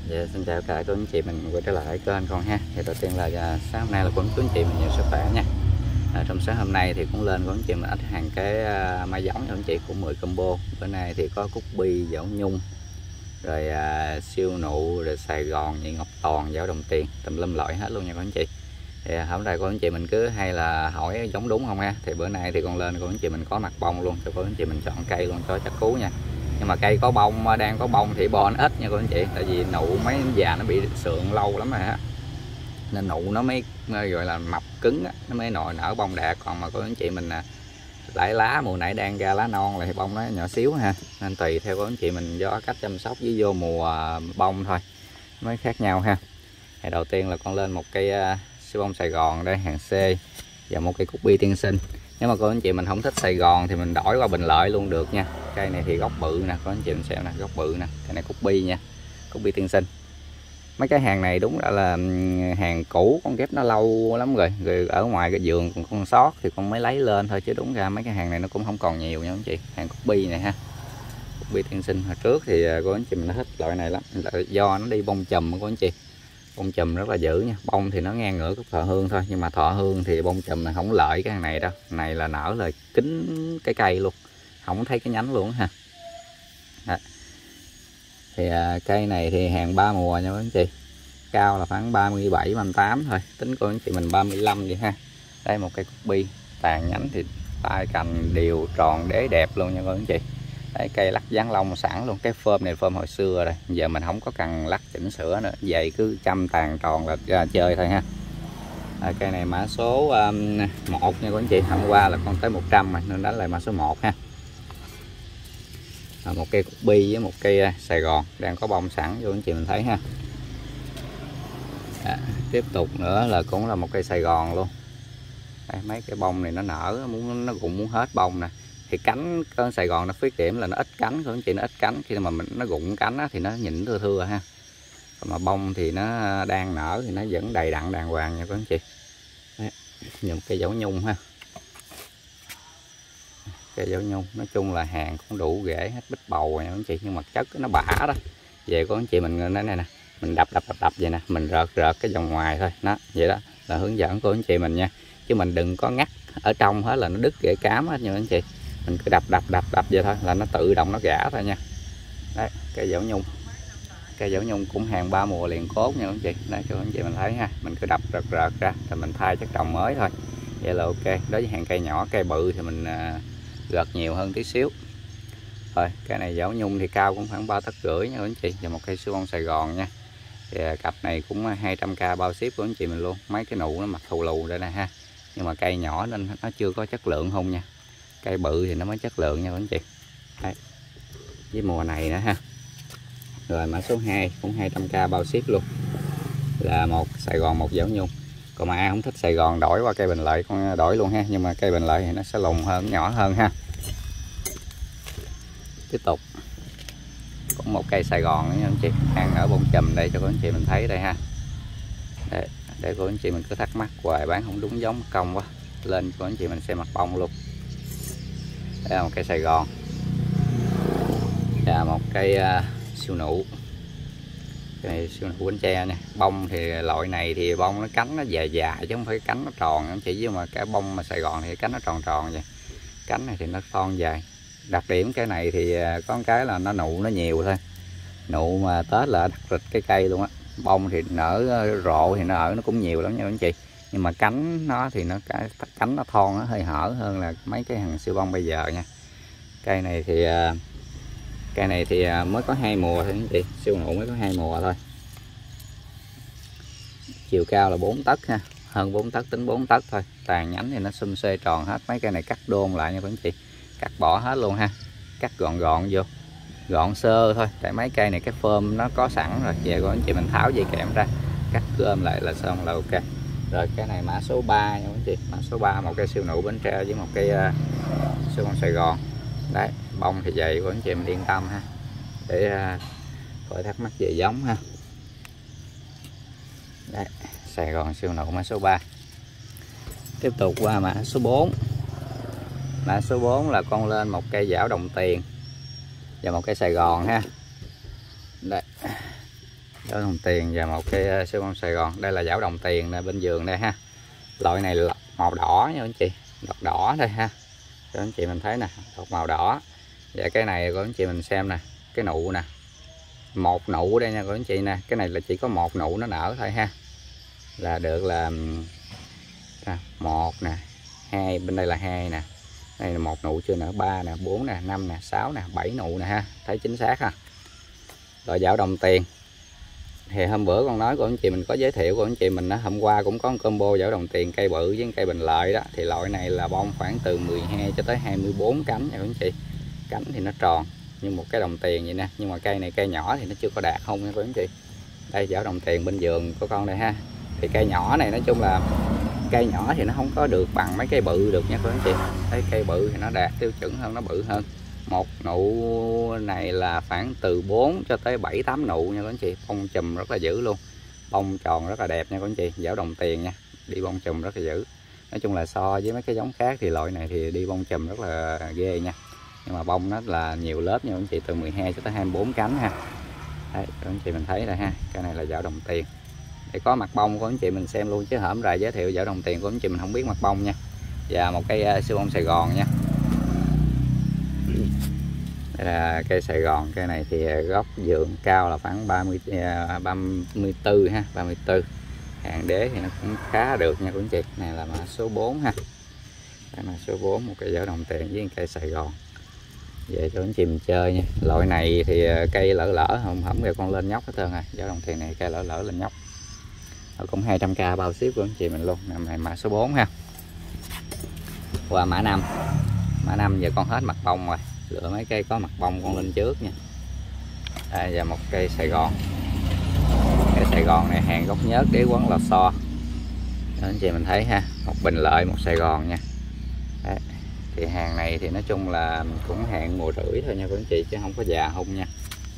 Dạ, xin chào cả cô anh chị mình quay trở lại kênh con ha. Thì đầu tiên là sáng hôm nay là cô anh chị mình nhiều sức khỏe nha. Trong sáng hôm nay thì cũng lên cô anh chị mình ít hàng cái mai giống cho anh chị của 10 combo. Bữa nay thì có cúc bi, dảo nhung, rồi siêu nụ, rồi Sài Gòn, nhị ngọc toàn, dảo đồng tiền, tùm lum loại hết luôn nha cô anh chị. Thì hôm nay cô anh chị mình cứ hay là hỏi giống đúng không ha. Thì bữa nay thì con lên cô anh chị mình có mặt bông luôn cho cô anh chị mình chọn cây luôn cho chắc cú nha. Nhưng mà cây có bông, đang có bông thì bo nó ít nha cô anh chị, tại vì nụ mấy già nó bị sượng lâu lắm rồi ha, nên nụ nó mới gọi là mập cứng á, nó mới nở bông đạt. Còn mà cô anh chị mình lại lá mùa nãy đang ra lá non là thì bông nó nhỏ xíu ha, nên tùy theo cô anh chị mình do cách chăm sóc với vô mùa bông thôi mới khác nhau ha. Thì đầu tiên là con lên một cây siêu bông Sài Gòn đây, hàng C, và một cây cúc bi tiên sinh. Nếu mà cô anh chị mình không thích Sài Gòn thì mình đổi qua Bình Lợi luôn được nha. Cây này thì gốc bự nè, cô anh chị mình xem nè, gốc bự nè. Cây này cúc bi nha, cúc bi tiên sinh. Mấy cái hàng này đúng là hàng cũ, con ghép nó lâu lắm rồi, ở ngoài cái vườn còn con sót thì con mới lấy lên thôi, chứ đúng ra mấy cái hàng này nó cũng không còn nhiều nha anh chị. Hàng cúc bi này ha, cúc bi tiên sinh. Hồi trước thì cô anh chị mình thích loại này lắm, do nó đi bông chùm của anh chị, bông chùm rất là dữ nha. Bông thì nó ngang ngửa cúc thọ hương thôi, nhưng mà thọ hương thì bông chùm này không lợi cái hàng này đâu. Này là nở là kín cái cây luôn, không thấy cái nhánh luôn ha. Đó. Thì cây này thì hàng 3 mùa nha các anh chị, cao là khoảng 37 38 thôi, tính cô anh chị mình 35 vậy ha. Đây một cây cúc bi, tàn nhánh thì tai cành đều tròn đế đẹp luôn nha các anh chị. Đây, cây lắc dán lông sẵn luôn. Cái phơm này phơm hồi xưa rồi, giờ mình không có cần lắc chỉnh sửa nữa, vậy cứ chăm tàn tròn là ra chơi thôi ha. Cây này mã số 1 nha các anh chị, hôm qua là con tới 100 rồi nên đánh lại mã số 1 ha. Một cây cúc bi với một cây Sài Gòn đang có bông sẵn cho anh chị mình thấy ha. Tiếp tục nữa là cũng là một cây Sài Gòn luôn. Đây, mấy cái bông này nó nở, nó cũng muốn hết bông nè. Thì cánh con Sài Gòn nó khuyết điểm là nó ít cánh, các anh chị, nó ít cánh. Khi mà nó rụng cánh á, thì nó nhìn thưa thưa ha. Còn mà bông thì nó đang nở thì nó vẫn đầy đặn đàng hoàng nha các anh chị. Đấy, dùng cây dảo nhung ha. Cây dảo nhung nói chung là hàng cũng đủ rễ hết bít bầu rồi nha các anh chị, nhưng mà chất nó bã đó. Về của anh chị mình này nè, mình đập vậy nè, mình rợt cái vòng ngoài thôi đó, vậy đó là hướng dẫn của anh chị mình nha, chứ mình đừng có ngắt ở trong hết là nó đứt rễ cám hết nha anh chị. Mình cứ đập vậy thôi là nó tự động nó gã thôi nha. Đấy, cây dảo nhung, cây dảo nhung cũng hàng 3 mùa liền cốt nha anh chị. Đấy cho anh chị mình thấy ha, mình cứ đập rợt ra rồi mình thay chất trồng mới thôi, vậy là ok. Đối với hàng cây nhỏ, cây bự thì mình gợt nhiều hơn tí xíu. Rồi cây này dảo nhung thì cao cũng khoảng 3,5 tấc nha anh chị, và một cây siêu bông Sài Gòn nha. Thì cặp này cũng 200k bao ship của anh chị mình luôn. Mấy cái nụ nó mặt thù lù đây nè ha, nhưng mà cây nhỏ nên nó chưa có chất lượng không nha, cây bự thì nó mới chất lượng nha anh chị. Đấy, với mùa này nữa ha. Rồi mã số 2 cũng 200k bao ship luôn, là một Sài Gòn, một dảo nhung. Còn mà ai không thích Sài Gòn đổi qua cây Bình Lợi con đổi luôn ha, nhưng mà cây Bình Lợi thì nó sẽ lùn hơn, nhỏ hơn ha. Tiếp tục cũng một cây Sài Gòn nữa nha anh chị, đang ở bông chùm đây cho các anh chị mình thấy đây ha. Để của anh chị mình cứ thắc mắc hoài bán không đúng giống công quá, lên của anh chị mình xem mặt bông luôn. Đây là một cây Sài Gòn, và một cây siêu nụ, cây siêu nụ Bến Tre nha. Bông thì loại này thì bông nó cánh nó dài dài chứ không phải cánh nó tròn anh chị, với mà cái bông mà Sài Gòn thì cánh nó tròn tròn vậy, cánh này thì nó thon dài. Đặc điểm cái này thì có một cái là nó nụ nó nhiều thôi, nụ mà Tết là đặc rịch cái cây luôn á. Bông thì nở rộ thì nó cũng nhiều lắm nha anh chị, nhưng mà cánh nó thì cánh nó thon, nó hơi hở hơn là mấy cái hàng siêu bông bây giờ nha. Cây này thì mới có 2 mùa thôi anh chị, siêu nụ mới có 2 mùa thôi. Chiều cao là 4 tấc ha, hơn 4 tấc, tính 4 tấc thôi. Tàn nhánh thì nó xum xê tròn hết. Mấy cây này cắt đôn lại nha các anh chị, cắt bỏ hết luôn ha, cắt gọn vô, gọn sơ thôi, tại mấy cây này cái phơm nó có sẵn rồi. Về của anh chị mình tháo dây kẽm ra, cắt gom lại là xong là ok. Rồi cái này mã số 3 nha anh chị, mã số 3, một cây siêu nụ Bến Tre với một cây siêu bông Sài Gòn. Đấy, bông thì vậy của anh chị mình yên tâm ha, để khỏi thắc mắc về giống ha. Đấy, Sài Gòn siêu nụ mã số 3. Tiếp tục qua mã số 4. Mã số 4 là con lên một cây dảo đồng tiền và một cây Sài Gòn ha. Đây Giảo đồng tiền và một cây siêu bông Sài Gòn. Đây là giảo đồng tiền nè, bên vườn đây ha. Loại này là màu đỏ nha anh chị, đọt đỏ đây ha, cho anh chị mình thấy nè, đọt màu đỏ. Và cái này của anh chị mình xem nè, cái nụ nè, một nụ đây nha của anh chị nè, cái này là chỉ có một nụ nó nở thôi ha, là được là một nè, hai, bên đây là hai nè, đây là một nụ chưa nở, 3 nè, 4 nè, 5 nè, 6 nè, 7 nụ nè ha, thấy chính xác ha. Loại giảo đồng tiền thì hôm bữa con nói của anh chị mình có giới thiệu của anh chị mình đó, hôm qua cũng có một combo giảo đồng tiền cây bự với cây bình lợi đó, thì loại này là bông khoảng từ 12 cho tới 24 cánh nha anh chị. Cánh thì nó tròn như một cái đồng tiền vậy nè, nhưng mà cây này cây nhỏ thì nó chưa có đạt hông nha anh chị. Đây giảo đồng tiền bên vườn của con đây ha. Thì cây nhỏ này nói chung là cây nhỏ thì nó không có được bằng mấy cây bự được nha anh chị. Thấy cây bự thì nó đạt tiêu chuẩn hơn, nó bự hơn. Một nụ này là khoảng từ 4 cho tới 7-8 nụ nha các anh chị. Bông chùm rất là dữ luôn, bông tròn rất là đẹp nha các anh chị. Giảo đồng tiền nha, đi bông chùm rất là dữ. Nói chung là so với mấy cái giống khác thì loại này thì đi bông chùm rất là ghê nha. Nhưng mà bông nó là nhiều lớp nha các anh chị, từ 12 cho tới 24 cánh ha. Đấy, các anh chị mình thấy rồi ha. Cái này là giảo đồng tiền. Để có mặt bông của anh chị mình xem luôn, chứ hổm rày giới thiệu giảo đồng tiền của anh chị mình không biết mặt bông nha. Và một cây siêu bông Sài Gòn nha. Đây là cây Sài Gòn, cây này thì gốc vườn cao là khoảng 34 ha, 34. Hàng đế thì nó cũng khá được nha quý anh chị. Này là mã số 4 ha. Đây là số 4, một cây giảo đồng tiền với cây Sài Gòn. Về cho anh chị mình chơi nha. Loại này thì cây lỡ không rồi con lên nhóc hết trơn rồi. Giảo đồng tiền này cây lỡ lên nhóc. Cũng 200k bao ship của anh chị mình luôn. Năm này mã số 4 ha. Qua mã 5. Mã 5 giờ con hết mặt bông rồi, lựa mấy cây có mặt bông con lên trước nha. Đây, và một cây Sài Gòn. Cây Sài Gòn này hàng gốc nhớt đế quấn lò xo. Đó, anh chị mình thấy ha, một bình lợi, một Sài Gòn nha. Đấy. Thì hàng này thì nói chung là cũng hàng mùa rưỡi thôi nha các anh chị, chứ không có già hung nha.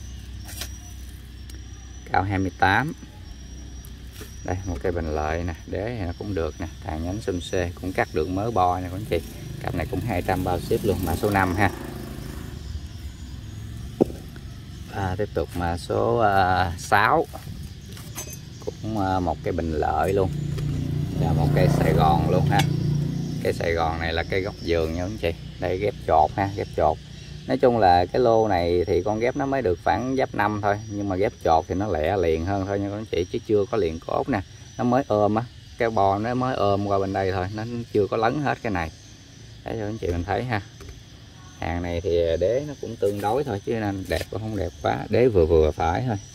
Cao 28. Đây một cây bình lợi nè, đế thì nó cũng được nè, tàn nhánh xum xê, cũng cắt được mớ bo nha các anh chị. Cặp này cũng 200 bao ship luôn, mã số 5 ha. Tiếp tục mã số 6. Cũng một cây bình lợi luôn. Và một cây Sài Gòn luôn ha. Cây Sài Gòn này là cây gốc vườn nha anh chị. Đây ghép chột ha, ghép chột. Nói chung là cái lô này thì con ghép nó mới được khoảng giáp 5 thôi, nhưng mà ghép chột thì nó lẹ liền hơn thôi nha các anh chị, chứ chưa có liền cốt nè. Nó mới ôm á, cái bo nó mới ôm qua bên đây thôi, nó chưa có lấn hết cái này. Để cho anh chị mình thấy ha. Hàng này thì đế nó cũng tương đối thôi, chứ nên đẹp cũng không đẹp quá, đế vừa phải thôi.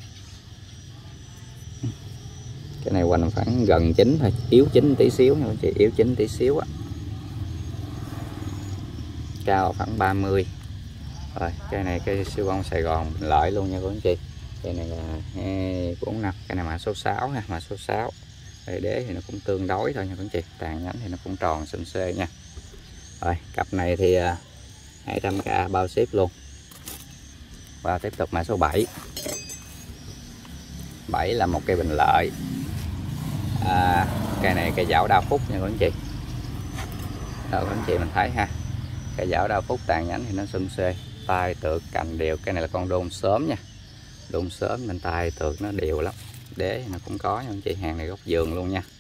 Cái này hoành khoảng gần chín thôi, yếu chín tí xíu nha anh chị, yếu chín tí xíu á. Cao khoảng 30. Rồi cây này cây siêu bông Sài Gòn lợi luôn nha các anh chị. Cây này là 245, cây này mã số 6 ha, mã số 6. Đây đế thì nó cũng tương đối thôi nha các anh chị, tàn nhánh thì nó cũng tròn xum xê nha. Rồi cặp này thì 200k bao ship luôn. Và tiếp tục mã số 7. 7 là một cây bình lợi. Cây này cây giảo đao phúc nha các anh chị. Rồi các anh chị mình thấy ha, cây giảo đao phúc tàn nhánh thì nó xum xê, tay tược cành đều. Cái này là con đôn sớm nha, đôn sớm nên tay tược nó đều lắm. Đế nó cũng có nha anh chị. Hàng này gốc vườn luôn nha,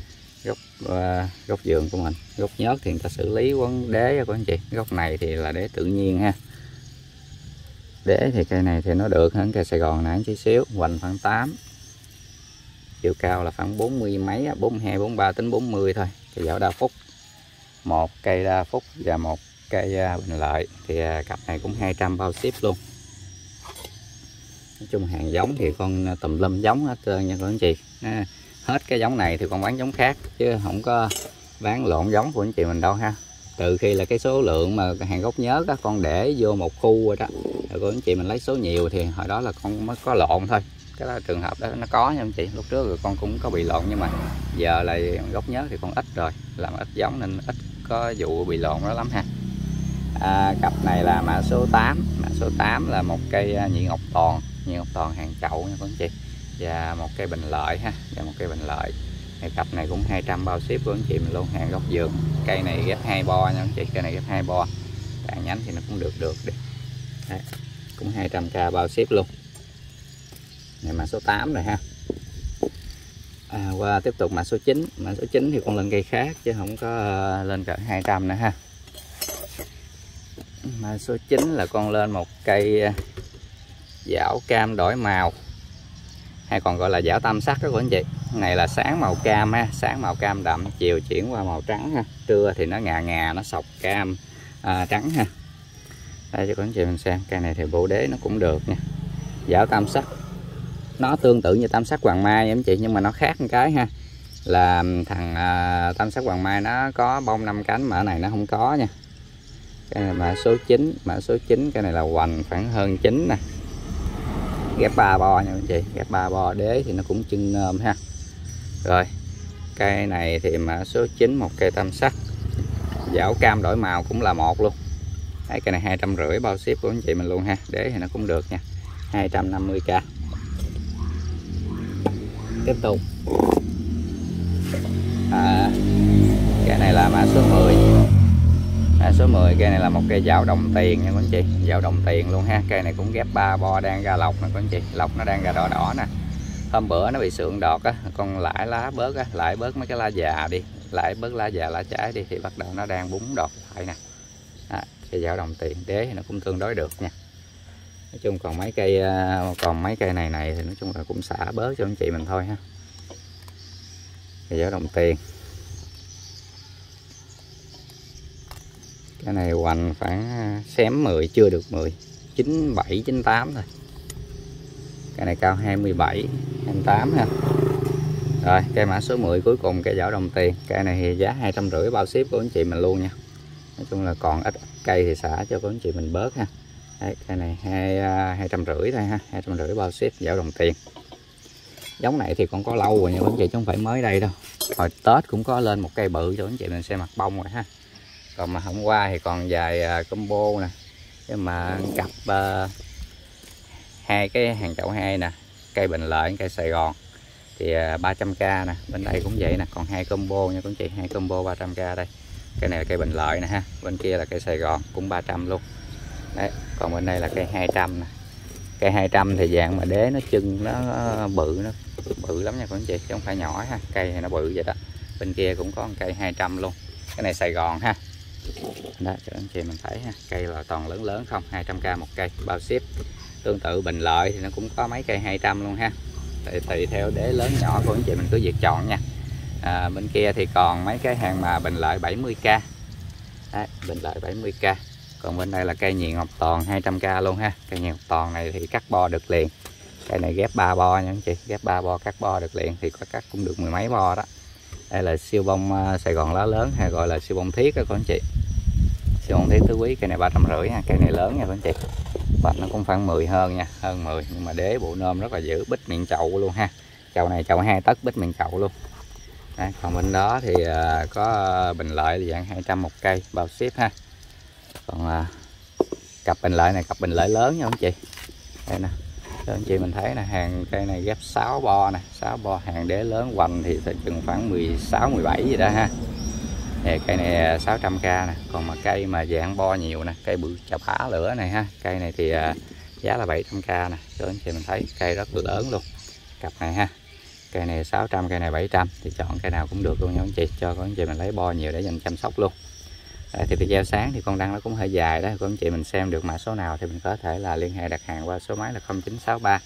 gốc vườn của mình. Gốc nhớt thì người ta xử lý quấn đế của anh chị. Gốc này thì là đế tự nhiên ha. Đế thì cây này thì nó được hơn cây Sài Gòn nãy chút xíu. Hoành khoảng 8, chiều cao là khoảng 40 mấy, 42 43 tính 40 thôi. Cây giảo đa phúc, một cây đa phúc và một cây bình lợi. Thì cặp này cũng 200 bao ship luôn. Nói chung hàng giống thì con tùm lum giống hết trơn nha các anh chị. Hết cái giống này thì con bán giống khác, chứ không có bán lộn giống của anh chị mình đâu ha. Từ khi là cái số lượng mà hàng gốc nhớt đó con để vô một khu rồi đó, rồi của anh chị mình lấy số nhiều thì hồi đó là con mới có lộn thôi. Cái đó trường hợp đó nó có nha anh chị. Lúc trước rồi con cũng có bị lộn, nhưng mà giờ là gốc nhớt thì con ít rồi, làm ít giống nên ít có vụ bị lộn đó lắm ha. Cặp này là mã số 8. Mã số 8 là một cây nhị ngọc toàn, nhị ngọc toàn hàng chậu nha các anh chị. Và một cây bình lợi ha, và một cây bình lợi. Cặp này cũng 200 bao ship của anh chị mình luôn, hàng gốc vườn. Cây này ghép 2 bo nha anh chị, cây này ghép 2 bo. Tàn nhánh thì nó cũng được đi. Đấy, cũng 200k bao ship luôn. này mã số 8 rồi ha. Qua tiếp tục mã số 9. Mã số 9 thì con lên cây khác chứ không có lên cỡ 200 nữa ha. Mã số 9 là con lên một cây dảo cam đổi màu, hay còn gọi là dảo tam sắc đó của anh chị. Này là sáng màu cam ha, sáng màu cam đậm, chiều chuyển qua màu trắng ha, trưa thì nó ngà nó sọc cam trắng ha. Đây cho các anh chị mình xem, cây này thì bộ đế nó cũng được nha. Dảo tam sắc nó tương tự như tam sắc Hoàng Mai nha anh chị, nhưng mà nó khác một cái ha, là thằng tam sắc Hoàng Mai nó có bông 5 cánh mà ở này nó không có nha. Cái này mã số 9, mã số 9, cái này là hoành khoảng hơn 9 nè. Ghép 3 bo nha anh chị, ghép 3 bo, đế thì nó cũng chân nôm ha. Rồi, cây này thì mã số 9, một cây tam sắc. Dảo cam đổi màu cũng là một luôn. Đấy, cây này 250 bao ship của anh chị mình luôn ha. Đế thì nó cũng được nha. 250k. Tiếp tục. Cây này là mã số 10. Mã số 10, cây này là một cây dạo đồng tiền nha các anh chị, dạo đồng tiền luôn ha. Cây này cũng ghép 3 bo, đang ra lọc nè các anh chị, lọc nó đang ra đỏ đỏ nè. Hôm bữa nó bị sượng đọt á, con lãi lá bớt á, lại bớt mấy cái lá già đi, lại bớt lá già lá trái đi thì bắt đầu nó đang búng đọt lại nè. Cây dạo đồng tiền, đế thì nó cũng tương đối được nha. Nói chung còn mấy cây này thì nói chung là cũng xả bớt cho anh chị mình thôi ha. Cây dạo đồng tiền. Cái này hoành khoảng xém 10, chưa được 10, 97, 98 thôi. Cái này cao 27, 28 ha. Rồi, cây mã số 10 cuối cùng, cây dảo đồng tiền. Cây này thì giá 250 bao ship của anh chị mình luôn nha. Nói chung là còn ít cây thì xả cho các anh chị mình bớt ha. Đấy, cây này 250 thôi ha, 250 bao ship, dảo đồng tiền. Giống này thì còn có lâu rồi nha các anh chị, chứ không phải mới đây đâu. Hồi Tết cũng có lên một cây bự cho anh chị mình xem mặt bông rồi ha. Còn mà hôm qua thì còn vài combo nè, nhưng mà cặp hai cái hàng chậu 2 nè, cây Bình Lợi, cây Sài Gòn thì 300k nè, bên đây cũng vậy nè, còn 2 combo nha các anh chị, 2 combo 300k đây. Cây này là cây Bình Lợi nè ha, bên kia là cây Sài Gòn cũng 300 luôn. Đấy, còn bên đây là cây 200 nè. Cây 200 thì dạng mà đế nó chân nó bự, nó bự lắm nha các anh chị, chứ không phải nhỏ ha, cây thì nó bự vậy đó. Bên kia cũng có một cây 200 luôn. Cái này Sài Gòn ha. Đó cho anh chị mình thấy ha, cây là toàn lớn lớn không, 200k một cây bao ship. Tương tự Bình Lợi thì nó cũng có mấy cây 200 luôn ha, tùy theo đế lớn nhỏ của anh chị mình cứ việc chọn nha. Bên kia thì còn mấy cái hàng mà Bình Lợi 70k. Đấy, Bình Lợi 70k. Còn bên đây là cây Nhị Ngọc Toàn 200k luôn ha. Cây Nhị Ngọc Toàn này thì cắt bo được liền. Cây này ghép 3 bo nha anh chị, ghép 3 bo cắt bo được liền, thì có cắt cũng được 10 mấy bo đó. Đây là siêu bông Sài Gòn lá lớn, hay gọi là siêu bông thiết đó các anh chị. Siêu bông thiết tứ quý, cây này 350 ha, cây này lớn nha các anh chị. Và nó cũng khoảng 10 hơn nha, hơn 10, nhưng mà đế bộ nôm rất là dữ, bít miệng chậu luôn ha. Chậu này chậu 2 tấc, bít miệng chậu luôn. Đấy, còn bên đó thì có Bình Lợi là dạng 200 một cây bao ship ha. Còn cặp Bình Lợi này, cặp Bình Lợi lớn nha anh chị. Đây nè, cho anh chị mình thấy nè, hàng cây này ghép 6 bo nè, 6 bo, hàng đế lớn hoành thì chừng khoảng 16, 17 gì đó ha. Thì cây này 600k nè. Còn mà cây mà dạng bo nhiều nè, cây bự chà bá lửa này ha, cây này thì giá là 700k nè, cho anh chị mình thấy cây rất là lớn luôn. Cặp này ha, cây này 600, cây này 700, thì chọn cây nào cũng được luôn nha anh chị, cho các anh chị mình lấy bo nhiều để dành chăm sóc luôn. Đấy, thì video sáng thì con đăng nó cũng hơi dài đó, các anh chị mình xem được mã số nào thì mình có thể là liên hệ đặt hàng qua số máy là 0963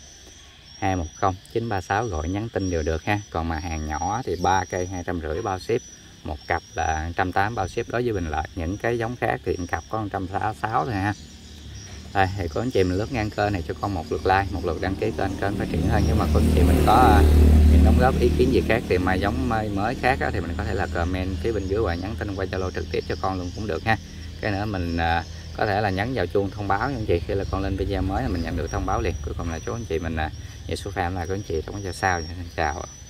210 936, gọi nhắn tin đều được ha. Còn mà hàng nhỏ thì 3 cây 250 bao ship, một cặp là 180 bao ship đối với Bình Lợi. Những cái giống khác thì cặp có 166 thôi ha. Đây, thì có anh chị mình lướt ngang kênh này cho con một lượt like, một lượt đăng ký kênh phát triển hơn. Nhưng mà có anh chị mình có những đóng góp ý kiến gì khác thì mà giống mới khác á, thì mình có thể là comment phía bên dưới và nhắn tin qua Zalo trực tiếp cho con luôn cũng được ha. Cái nữa mình có thể là nhấn vào chuông thông báo nha anh chị, khi là con lên video mới là mình nhận được thông báo liền. Cuối cùng là chú anh chị mình nhiều số fan là của anh chị trong cái video sau. Xin chào.